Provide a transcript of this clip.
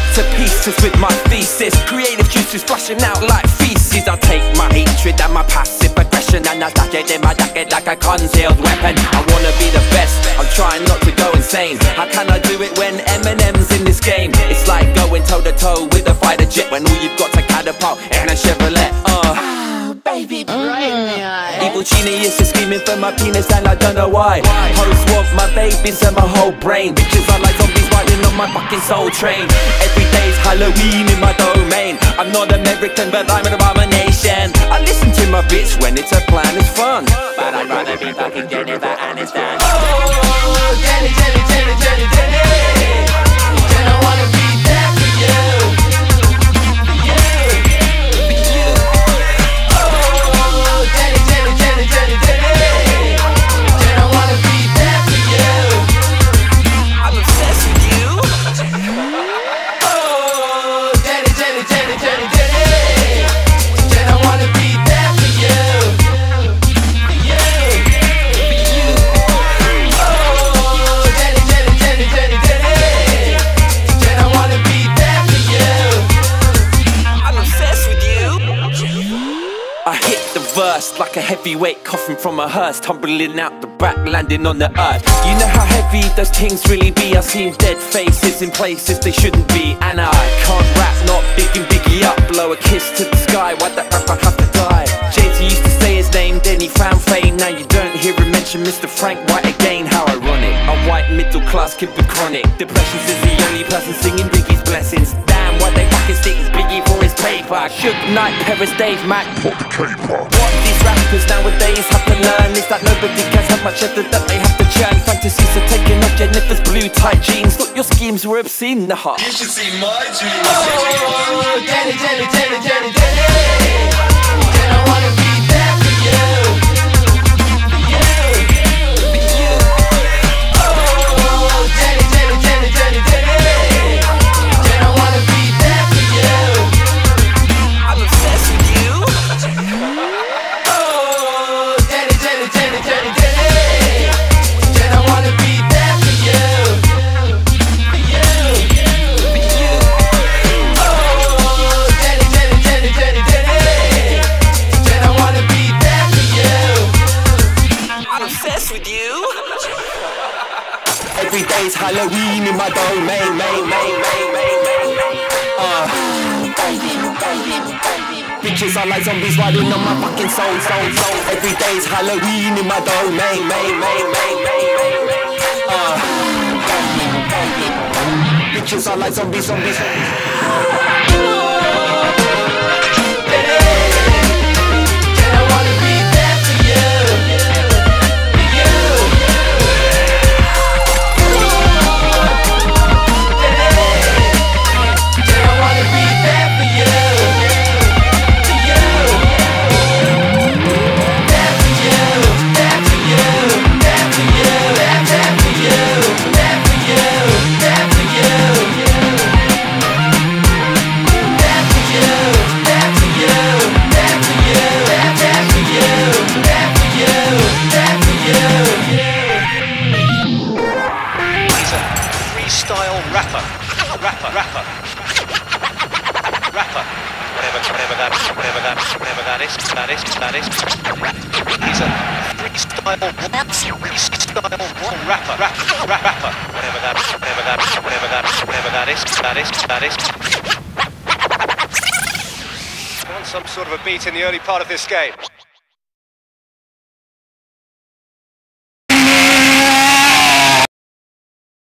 to pieces with my thesis. Creative juices flashing out like feces. I take my hatred and my passive aggression and I stack it in my jacket like a concealed weapon. I wanna be the best, I'm trying not to go insane. How can I do it when Eminem's in this game? It's like going toe to toe with a fighter jet when all you've got to catapult in a Chevrolet. Baby, evil genius is screaming for my penis and I don't know why. Hosts want my babies and my whole brain. Bitches are like zombies riding on my fucking soul train. Every day's Halloween in my domain. I'm not American but I'm an abomination. I listen to my bitch when it's a plan, it's fun, but I'd rather be fucking Jennifer Aniston. Oh, Jenny, Jenny, Jenny, Jenny, Jenny. Then I wanna be there for you. Like a heavyweight coffin from a hearse, tumbling out the back, landing on the earth. You know how heavy those things really be. I've seen dead faces in places they shouldn't be. And I can't rap, not bigging Biggie up. Blow a kiss to the sky, why'd that rapper have to die? Jay-Z used to say his name, then he found fame. Now you don't hear him mention Mr. Frank White again. How ironic, a white middle class kid with chronic depressions is the only person singing Biggie's blessings. Damn, why they fucking stick Biggie for his paper? Shook Knight, Paris, Dave, Mac, what these rappers nowadays have to learn is that nobody cares how much effort that they have to churn. Fantasies are taking off Jennifer's blue tight jeans. Thought your schemes were obscene, the heart. You should see my dreams. Oh, Jenny, Jenny, Jenny, Jenny, Jenny. Then I wanna be there for you. Oh, Jenny, Jenny, Jenny, Jenny, Jenny. Then I wanna be there for you. I'm obsessed with you. Every day's Halloween in my domain, bitches are like zombies riding on my fucking soul. Every day's Halloween in my domain, bitches are like zombies. That is. He's a freestyle rapper. Whatever that is. Want some sort of a beat in the early part of this game.